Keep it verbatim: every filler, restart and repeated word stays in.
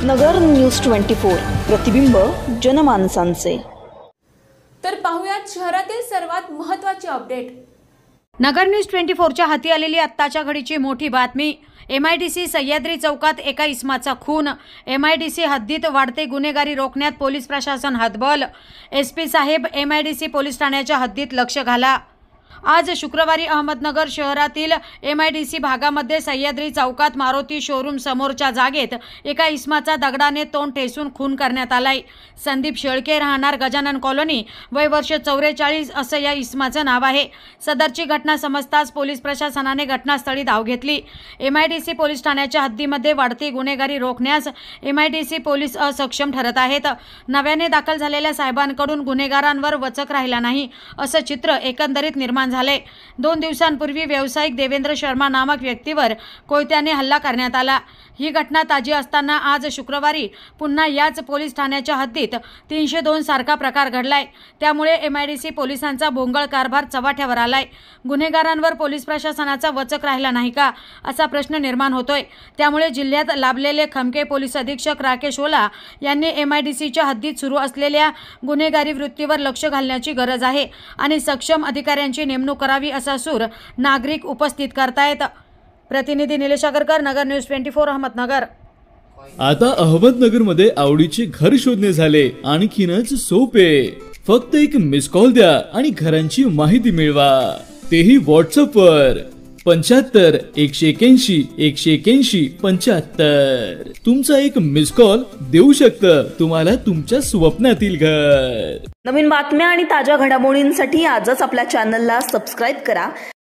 नगर news twenty four, प्रतिबिंब जनमानसांचे। तर पाहुयात शहरातील सर्वात महत्त्वाची अपडेट। नगर न्यूज ट्वेंटी फोरच्या हाती आलेली आत्ताच्या घडीची मोठी बातमी। एमआयडीसी सह्याद्री चौकात एका इसमाचा खून। एमआयडीसी हद्दीत वाढते गुन्हेगारी रोखण्यात पोलीस प्रशासन हतबल। एसपी साहेब, एमआयडीसी पोलीस ठाण्याच्या हद्दीत लक्ष घाला। आज शुक्रवारी अहमदनगर शहरातील एमआयडीसी भागामध्ये सह्याद्री चौकात मारुती शोरूम समोरच्या जागेत एका इसमाचा दगडाने तोंड ठेचून खून करण्यात आलाय। संदीप शेळके, राहणार गजानन कॉलनी, वय वर्ष चौवेचाळीस असं या इसमाचं नाव आहे। सदरची घटना समजताच पोलीस प्रशासनाने घटनास्थळी धाव घेतली। एमआयडीसी पोलीस ठाण्याच्या हद्दीमध्ये वाढती गुन्हेगारी रोखण्यास एमआयडीसी पोलीस असक्षम ठरत आहेत। नव्याने दाखल झालेल्या साहेबांकडून गुन्हेगारांवर वचक राहिला नाही असं चित्र एकंदरीत निर्माण झाले। दोन दिवसांपूर्वी व्यावसायिक देवेंद्र शर्मा नामक व्यक्तीवर कोयत्याने हल्ला करण्यात आला। ही घटना ताजी असताना आज शुक्रवारी पुन्हा याच पोलीस ठाण्याच्या हद्दीत तीनशे दोन सारखा प्रकार घडलाय। त्यामुळे एमआयडीसी पोलिसांचा भोंगळ कारभार चव्हाट्यावर आलाय। गुन्हेगारांवर पोलीस प्रशासनाचा वचक राहिला नाही का असा प्रश्न निर्माण होतोय। त्यामुळे जिल्ह्यात लाभलेले खमके पोलीस अधीक्षक राकेश ओला यांनी एमआयडीसीच्या हद्दीत सुरू असलेल्या गुन्हेगारी वृत्तीवर लक्ष घालण्याची गरज आहे आणि सक्षम अधिकाऱ्यांची नेमणूक करावी असा सूर नागरिक उपस्थित करतायत। प्रतिनिधी Nilesh Agarkar, Nagar news twenty four, Ahmednagar. आता अहमदनगर मध्ये आवडीचे घर शोधणे झाले आणखीनच सोपे। फक्त एक मिस कॉल द्या आणि घरांची माहिती मिळवा, तेही व्हॉट्सअप वर। पंच्याहत्तर एकशे एक्याऐंशी एकशे एक्याऐंशी पंच्याहत्तर। तुमचा एक मिस कॉल देऊ शकतं तुम्हाला तुमच्या स्वप्नातील घर। नवीन बातम्या आणि ताज्या घडामोडींसाठी आजच आपल्या चॅनलला सबस्क्राईब करा।